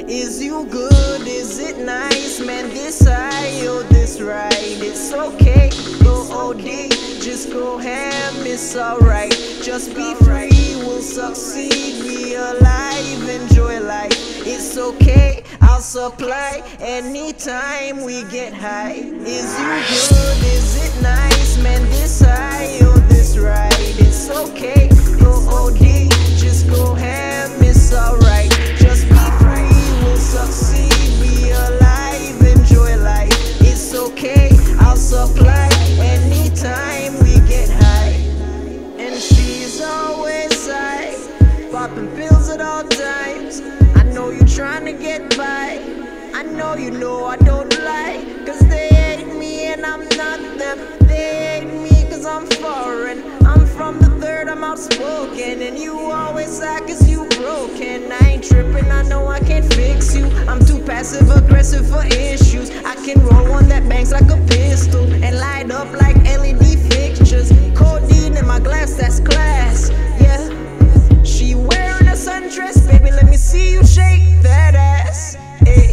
Is you good? Is it nice? Man, this high or this right? It's okay, go OD, just go ham, it's alright. Just be free, we'll succeed, be alive, enjoy life. It's okay, I'll supply anytime we get high. Is you good? Is it nice? Man, this high or this right? It's okay, go OD, just go ham, it's alright. Just be free, we'll succeed, be alive, enjoy life. It's okay, I'll supply anytime we get high. And she's always high, popping pills at all times. I know you trying to get by, I know you know I don't lie. Cause they hate me and I'm not them. They hate me cause I'm foreign, I'm from the third, I'm outspoken. And you always act cause you broken. I ain't tripping, I know I can't fix you. I'm too passive aggressive for issues. I can roll one that bangs like a pistol and light up like LED fixtures. Codeine in my glass, that's class, yeah. She wearing a sundress, baby, let me see you shake that ass. Hey.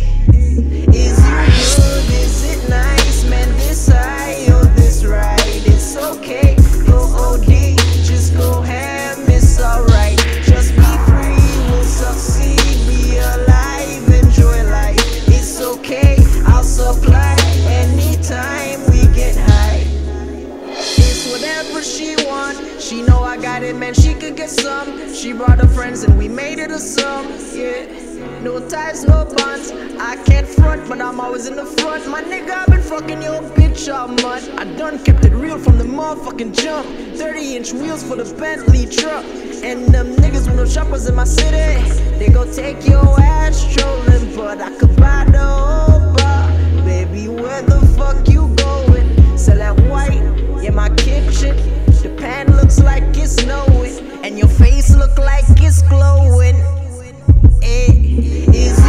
Is you good? Is it nice? Man, this high or this right? It's okay, go OD, just go ham, it's alright. Just be free, we'll succeed, be alive, enjoy life. It's okay, I'll supply anytime we get high. It's whatever she want, she know I got it, man, she could get some. She brought her friends and we made it a sum, yeah. No ties, no bonds, I can't front, but I'm always in the front. My nigga, I've been fucking your bitch all month. I done kept it real from the motherfucking jump. 30-inch wheels for the Bentley truck. And them niggas with no shoppers in my city, they gon' take your ass trolling. But I could buy the whole bar. Baby, where the fuck you going? Sell that white, yeah, my kitchen. The pan looks like it's snowing, and your face look like it's glowing. Is